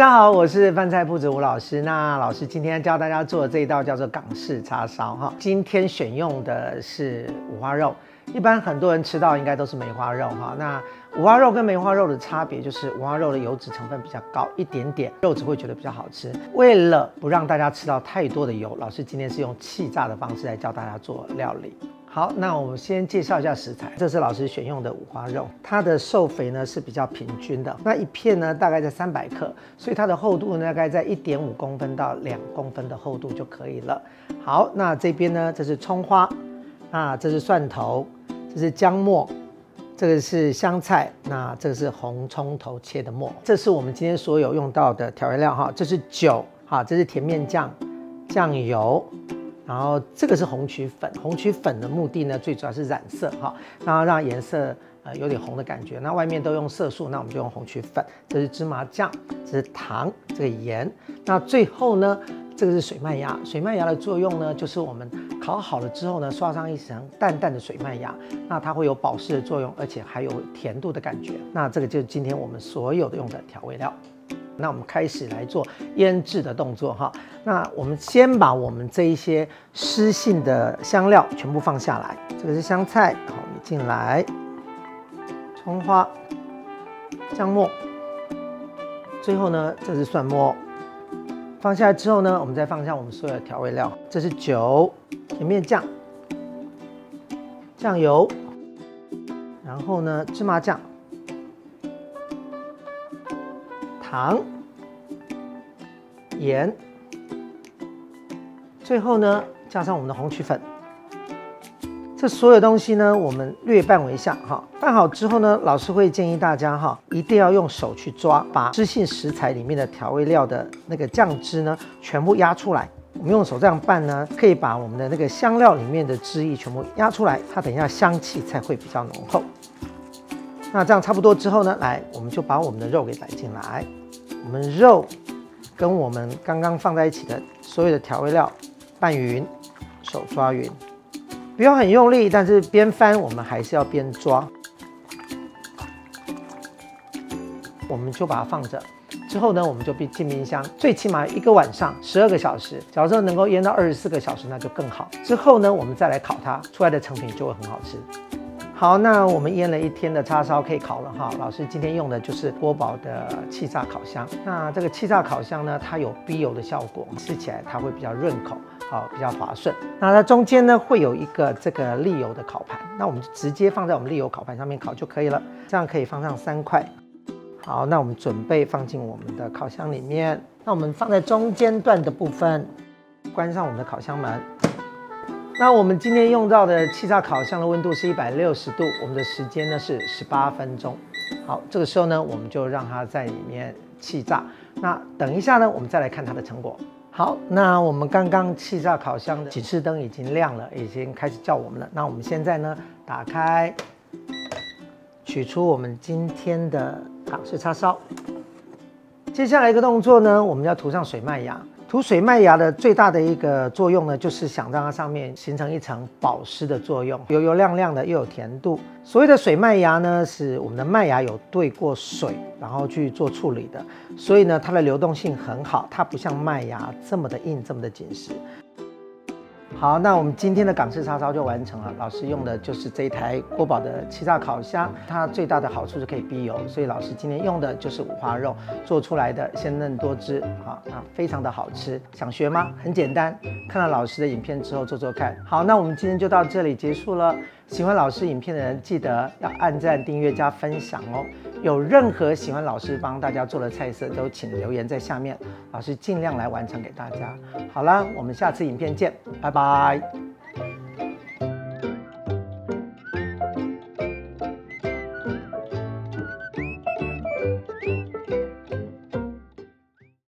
家好，我是饭菜铺子吴老师。那老师今天教大家做的这一道叫做港式叉烧哈。今天选用的是五花肉，一般很多人吃到应该都是梅花肉哈。那五花肉跟梅花肉的差别就是五花肉的油脂成分比较高一点点，肉质会觉得比较好吃。为了不让大家吃到太多的油，老师今天是用气炸的方式来教大家做料理。好，那我们先介绍一下食材。这是老师选用的五花肉，它的瘦肥呢是比较平均的。那一片呢大概在300克，所以它的厚度呢大概在1.5公分到2公分的厚度就可以了。好，那这边呢这是葱花，那这是蒜头，这是姜末，这个是香菜，那这个是红葱头切的末。这是我们今天所有用到的调味料哈，这是酒，好，这是甜面酱、酱油。然后这个是红曲粉，红曲粉的目的呢，最主要是染色哈，然后让颜色有点红的感觉。那外面都用色素，那我们就用红曲粉。这是芝麻酱，这是糖，这个盐。那最后呢，这个是水麦芽。水麦芽的作用呢，就是我们烤好了之后呢，刷上一层淡淡的水麦芽，那它会有保湿的作用，而且还有甜度的感觉。那这个就是今天我们所有的用的调味料。那我们开始来做腌制的动作哈。那我们先把我们这一些湿性的香料全部放下来。这个是香菜，好，你进来，葱花、姜末，最后呢，这是蒜末。放下来之后呢，我们再放下我们所有的调味料。这是酒、甜面酱、酱油，然后呢，芝麻酱。糖、盐，最后呢加上我们的红曲粉。这所有东西呢，我们略拌为下哈。拌好之后呢，老师会建议大家哈，一定要用手去抓，把湿性食材里面的调味料的那个酱汁呢，全部压出来。我们用手这样拌呢，可以把我们的那个香料里面的汁液全部压出来，它等一下香气才会比较浓厚。那这样差不多之后呢，来，我们就把我们的肉给摆进来。我们肉跟我们刚刚放在一起的所有的调味料拌匀，手抓匀，不要很用力，但是边翻我们还是要边抓。我们就把它放着，之后呢，我们就进冰箱，最起码1个晚上，12个小时。假如能够腌到24个小时，那就更好。之后呢，我们再来烤它，出来的成品就会很好吃。好，那我们腌了1天的叉烧可以烤了哈。老师今天用的就是锅宝的气炸烤箱。那这个气炸烤箱呢，它有逼油的效果，吃起来它会比较润口，好，比较滑顺。那它中间呢会有一个这个沥油的烤盘，那我们就直接放在我们沥油烤盘上面烤就可以了。这样可以放上3块。好，那我们准备放进我们的烤箱里面。那我们放在中间段的部分，关上我们的烤箱门。那我们今天用到的气炸烤箱的温度是160度，我们的时间呢是18分钟。好，这个时候呢，我们就让它在里面气炸。那等一下呢，我们再来看它的成果。好，那我们刚刚气炸烤箱的警示灯已经亮了，已经开始叫我们了。那我们现在呢，打开，取出我们今天的港式叉烧。接下来一个动作呢，我们要涂上水麦芽。涂水麦芽的最大的一个作用呢，就是想让它上面形成一层保湿的作用，油油亮亮的，又有甜度。所谓的水麦芽呢，是我们的麦芽有兑过水，然后去做处理的，所以呢，它的流动性很好，它不像麦芽这么的硬，这么的紧实。好，那我们今天的港式叉烧就完成了。老师用的就是这一台锅宝的气炸烤箱，它最大的好处是可以逼油，所以老师今天用的就是五花肉做出来的鲜嫩多汁，好，那非常的好吃。想学吗？很简单，看到老师的影片之后做做看。好，那我们今天就到这里结束了。喜欢老师影片的人，记得要按赞、订阅、加分享哦。有任何喜欢老师帮大家做的菜色，都请留言在下面，老师尽量来完成给大家。好了，我们下次影片见，拜拜。